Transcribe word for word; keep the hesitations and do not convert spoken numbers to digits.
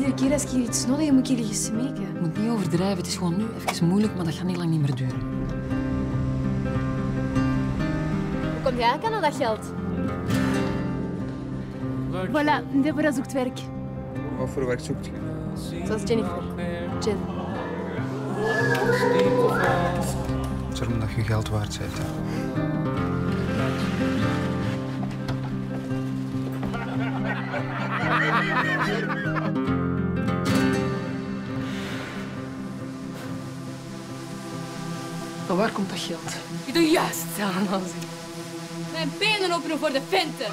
iedere keer als ik hier iets nodig heb, moet ik jullie smeken. Je moet niet overdrijven. Het is gewoon nu even moeilijk, maar dat gaat niet lang niet meer duren. Hoe kom jij aan dat geld? Voilà, Deborah zoekt werk. Wat voor werk zoekt je? Zoals Jennifer. Jen. Zorg maar dat je geld waard bent. Hè. Maar waar komt dat geld? Je doet juist hetzelfde als ik. Mijn benen openen voor de venten.